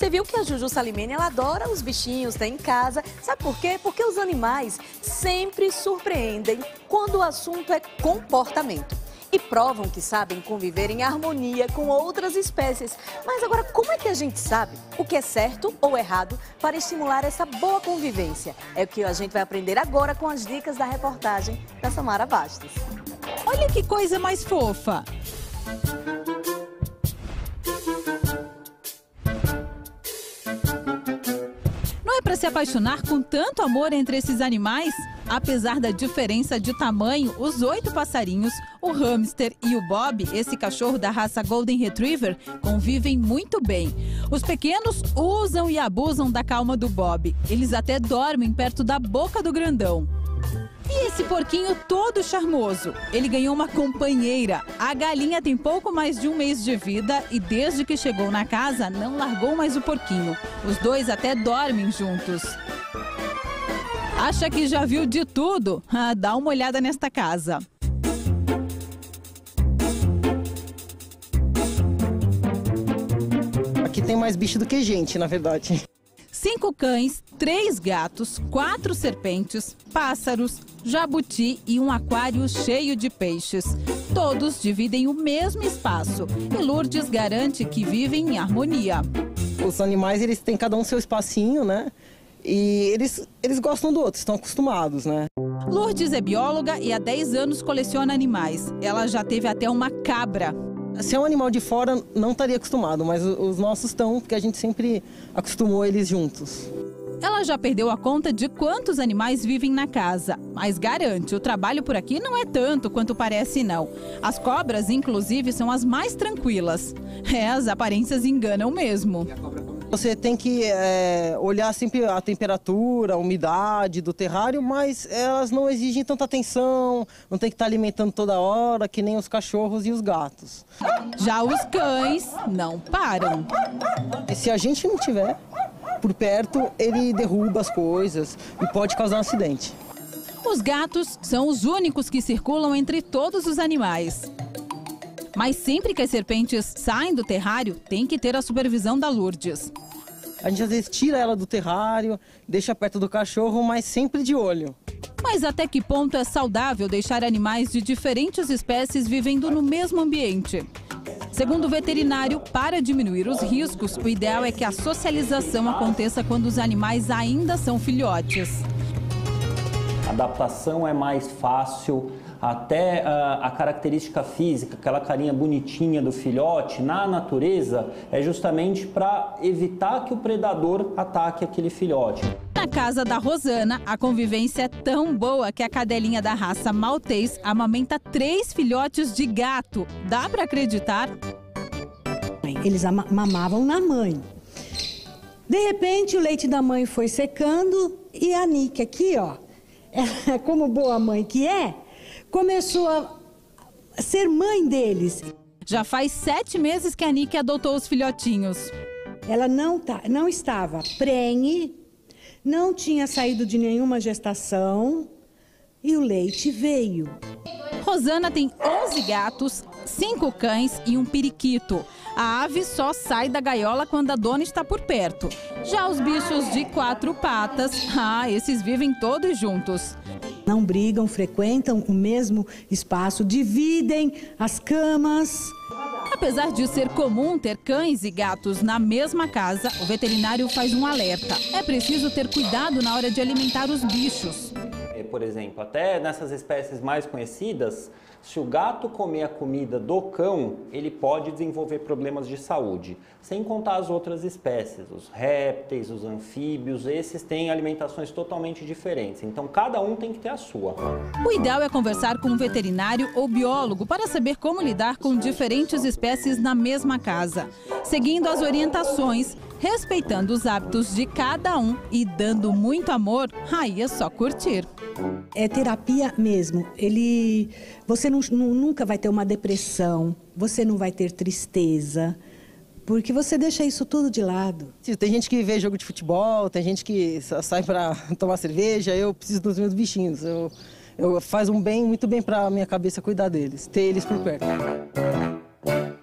Você viu que a Juju Salimene, ela adora os bichinhos, tem em casa. Sabe por quê? Porque os animais sempre surpreendem quando o assunto é comportamento. E provam que sabem conviver em harmonia com outras espécies. Mas agora, como é que a gente sabe o que é certo ou errado para estimular essa boa convivência? É o que a gente vai aprender agora com as dicas da reportagem da Samara Bastos. Olha que coisa mais fofa! Não é para se apaixonar com tanto amor entre esses animais? Apesar da diferença de tamanho, os 8 passarinhos, o hamster e o Bob, esse cachorro da raça Golden Retriever, convivem muito bem. Os pequenos usam e abusam da calma do Bob. Eles até dormem perto da boca do grandão. E esse porquinho todo charmoso? Ele ganhou uma companheira. A galinha tem pouco mais de um mês de vida e desde que chegou na casa não largou mais o porquinho. Os dois até dormem juntos. Acha que já viu de tudo? Dá uma olhada nesta casa. Aqui tem mais bicho do que gente, na verdade. 5 cães, 3 gatos, 4 serpentes, pássaros, jabuti e um aquário cheio de peixes. Todos dividem o mesmo espaço e Lourdes garante que vivem em harmonia. Os animais, eles têm cada um seu espacinho, né? E eles gostam do outro, estão acostumados, né? Lourdes é bióloga e há 10 anos coleciona animais. Ela já teve até uma cabra. Se é um animal de fora, não estaria acostumado, mas os nossos estão, porque a gente sempre acostumou eles juntos. Ela já perdeu a conta de quantos animais vivem na casa, mas garante, o trabalho por aqui não é tanto quanto parece não. As cobras, inclusive, são as mais tranquilas. As aparências enganam mesmo. Você tem que olhar sempre a temperatura, a umidade do terrário, mas elas não exigem tanta atenção, não tem que estar alimentando toda hora, que nem os cachorros e os gatos. Já os cães não param. E se a gente não tiver por perto, ele derruba as coisas e pode causar um acidente. Os gatos são os únicos que circulam entre todos os animais. Mas sempre que as serpentes saem do terrário, tem que ter a supervisão da Lourdes. A gente às vezes tira ela do terrário, deixa perto do cachorro, mas sempre de olho. Mas até que ponto é saudável deixar animais de diferentes espécies vivendo no mesmo ambiente? Segundo o veterinário, para diminuir os riscos, o ideal é que a socialização aconteça quando os animais ainda são filhotes. A adaptação é mais fácil, até a característica física, aquela carinha bonitinha do filhote, na natureza, é justamente para evitar que o predador ataque aquele filhote. Na casa da Rosana, a convivência é tão boa que a cadelinha da raça maltês amamenta 3 filhotes de gato. Dá para acreditar? Eles mamavam na mãe. De repente, o leite da mãe foi secando e a Nick aqui, ó, ela, como boa mãe que é, começou a ser mãe deles. Já faz 7 meses que a Nick adotou os filhotinhos. Ela não estava prenhe, não tinha saído de nenhuma gestação e o leite veio. Rosana tem 11 gatos, 5 cães e um periquito. A ave só sai da gaiola quando a dona está por perto. Já os bichos de 4 patas, esses vivem todos juntos. Não brigam, frequentam o mesmo espaço, dividem as camas. Apesar de ser comum ter cães e gatos na mesma casa, o veterinário faz um alerta. É preciso ter cuidado na hora de alimentar os bichos. Por exemplo, até nessas espécies mais conhecidas, se o gato comer a comida do cão, ele pode desenvolver problemas de saúde. Sem contar as outras espécies, os répteis, os anfíbios, esses têm alimentações totalmente diferentes. Então, cada um tem que ter a sua. O ideal é conversar com um veterinário ou biólogo para saber como lidar com diferentes espécies na mesma casa. Seguindo as orientações, respeitando os hábitos de cada um e dando muito amor, aí é só curtir. É terapia mesmo. Você nunca vai ter uma depressão, você não vai ter tristeza, porque você deixa isso tudo de lado. Tem gente que vê jogo de futebol, tem gente que sai para tomar cerveja, eu preciso dos meus bichinhos. Faz muito bem para a minha cabeça cuidar deles, ter eles por perto.